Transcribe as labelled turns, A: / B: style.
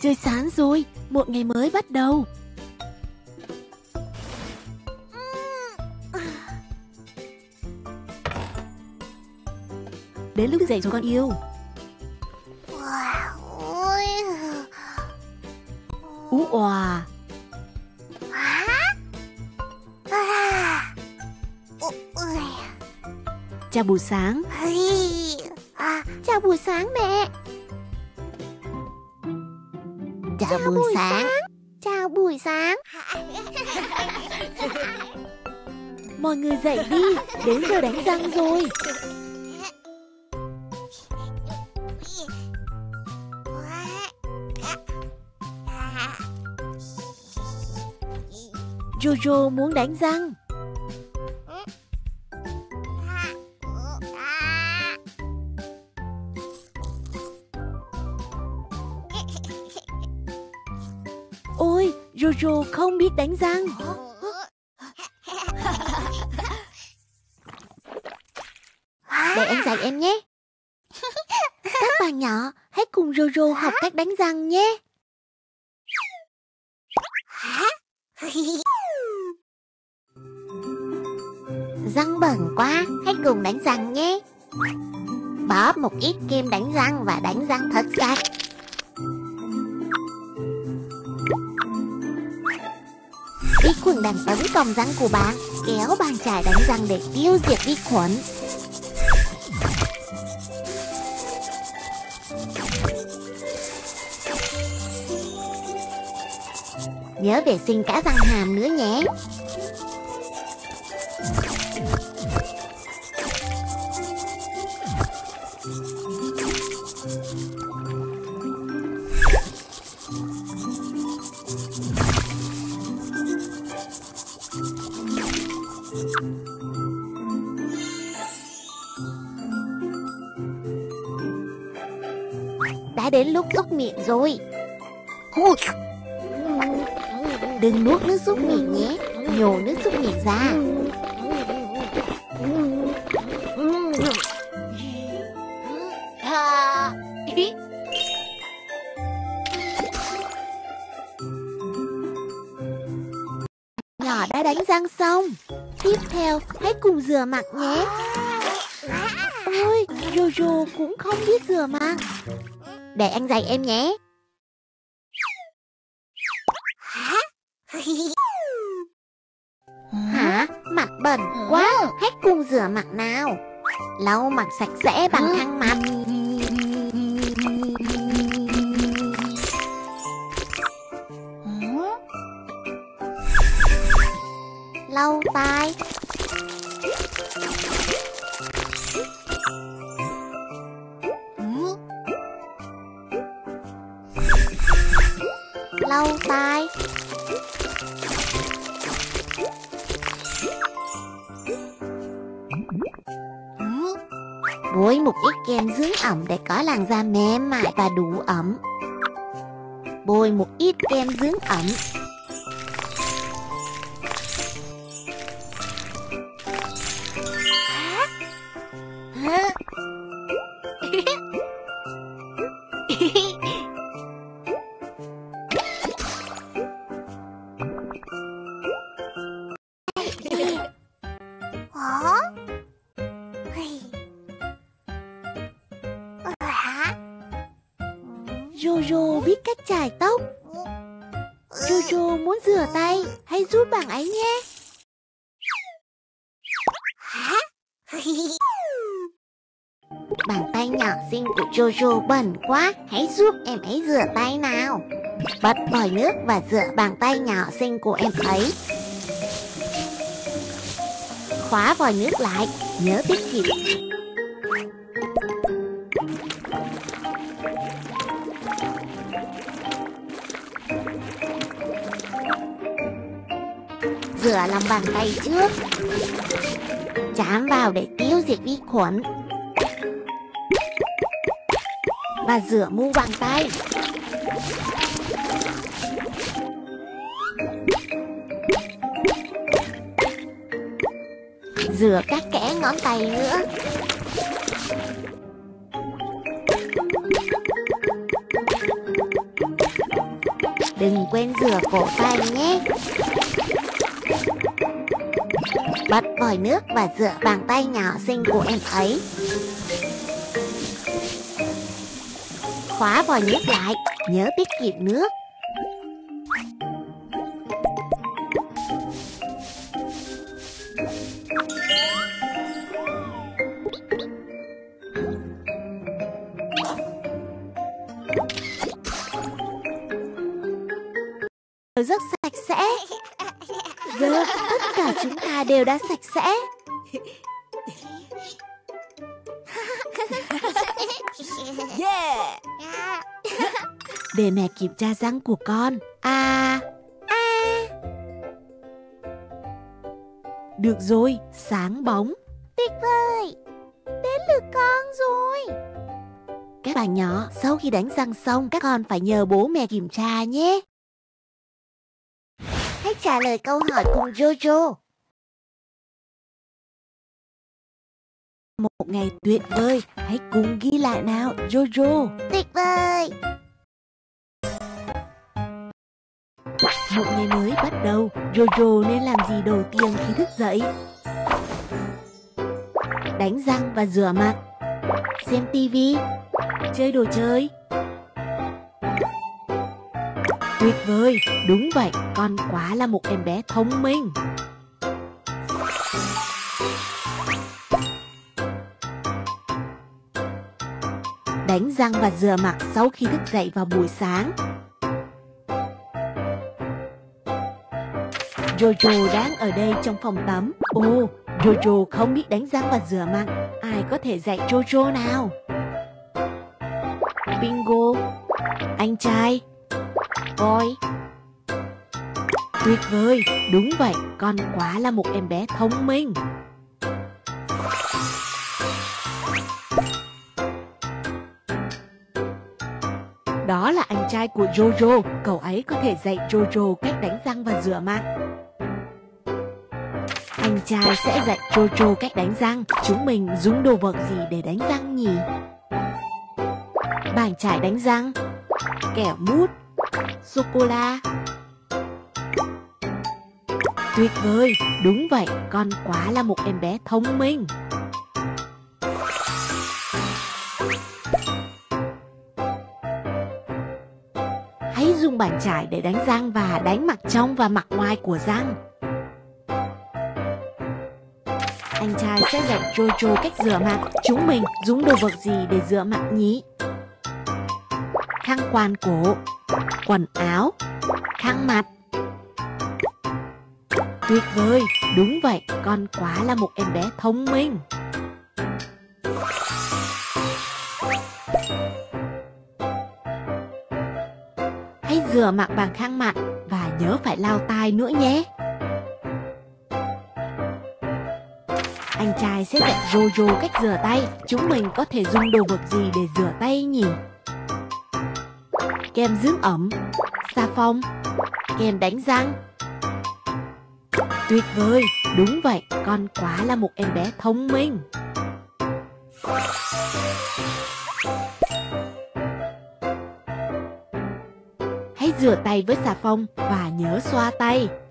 A: Trời sáng rồi, một ngày mới bắt đầu. Đến lúc dậy rồi con yêu. Ú òa. Chào buổi sáng.
B: Chào buổi sáng mẹ. Chào buổi sáng. Chào buổi sáng.
A: Mọi người dậy đi, đến giờ đánh răng rồi. Jojo muốn đánh răng. Ôi, Jojo không biết đánh răng.
B: Để anh dạy em nhé. Các bạn nhỏ, hãy cùng Jojo học cách đánh răng nhé. Răng bẩn quá, hãy cùng đánh răng nhé. Bóp một ít kem đánh răng và đánh răng thật sạch. Vi khuẩn đang tấn công răng của bạn. Kéo bàn chải đánh răng để tiêu diệt vi khuẩn. Nhớ vệ sinh cả răng hàm nữa nhé. Đã đến lúc súc miệng rồi. Đừng nuốt nước súc miệng nhé. Nhổ nước súc miệng ra. Nhỏ đã đánh răng xong. Tiếp theo, hãy cùng rửa mặt nhé.
A: Ôi, Jojo cũng không biết rửa mặt.
B: Để anh dạy em nhé. Hả? Mặt bẩn quá. Hãy cùng rửa mặt nào. Lau mặt sạch sẽ bằng khăn mặt. Lau tay. Lau tay. Bôi một ít kem dưỡng ẩm để có làn da mềm mại và đủ ẩm. Bôi một ít kem dưỡng ẩm.
A: Jojo biết cách chải tóc. Jojo muốn rửa tay, hãy giúp bạn ấy nhé.
B: Bàn tay nhỏ xinh của Jojo bẩn quá. Hãy giúp em ấy rửa tay nào. Bật vòi nước và rửa bàn tay nhỏ xinh của em ấy. Khóa vòi nước lại. Nhớ tiết kiệm. Rửa lòng bàn tay trước. Chạm vào để tiêu diệt vi khuẩn. Và rửa mu bàn tay. Rửa các kẽ ngón tay nữa. đừng quên rửa cổ tay nhé. Bật vòi nước và rửa bàn tay nhỏ xinh của em ấy. Khóa vòi nước lại, nhớ tiết kiệm nước. Rất sạch sẽ. Giờ tất cả chúng ta đều đã sạch sẽ.
C: Yeah.
B: Để mẹ kiểm tra răng của con. Được rồi, sáng bóng.
A: Tuyệt vời. Đến lượt con rồi.
B: Các bạn nhỏ, sau khi đánh răng xong, các con phải nhờ bố mẹ kiểm tra nhé. Hãy trả lời câu hỏi cùng Jojo. Một ngày tuyệt vời, hãy cùng ghi lại nào Jojo. Tuyệt vời. Một ngày mới bắt đầu, Jojo nên làm gì đầu tiên khi thức dậy? Đánh răng và rửa mặt, xem tivi, chơi đồ chơi. Tuyệt vời, đúng vậy, con quả là một em bé thông minh. Đánh răng và rửa mặt sau khi thức dậy vào buổi sáng. Jojo đang ở đây trong phòng tắm. Ồ, Jojo không biết đánh răng và rửa mặt. Ai có thể dạy Jojo nào? Bingo, anh trai, Ôi, tuyệt vời, đúng vậy, con quả là một em bé thông minh. Đó là anh trai của Jojo, cậu ấy có thể dạy Jojo cách đánh răng và rửa mặt. Anh trai sẽ dạy Jojo cách đánh răng. Chúng mình dùng đồ vật gì để đánh răng nhỉ? Bàn chải đánh răng, kẹo mút, sô-cô-la. Tuyệt vời, đúng vậy, con quả là một em bé thông minh. Hãy dùng bàn chải để đánh răng và đánh mặt trong và mặt ngoài của răng. Anh trai sẽ dạy Jojo cách rửa mặt. Chúng mình dùng đồ vật gì để rửa mặt nhỉ? Khăn quàng cổ, quần áo, khăn mặt. Tuyệt vời, đúng vậy, con quả là một em bé thông minh. Hãy rửa mặt bằng khăn mặt và nhớ phải lau tay nữa nhé. Anh trai sẽ dạy Jojo cách rửa tay. Chúng mình có thể dùng đồ vật gì để rửa tay nhỉ? Kem dưỡng ẩm, xà phòng, kem đánh răng. Tuyệt vời, đúng vậy, con quả là một em bé thông minh. Hãy rửa tay với xà phòng và nhớ xoa tay.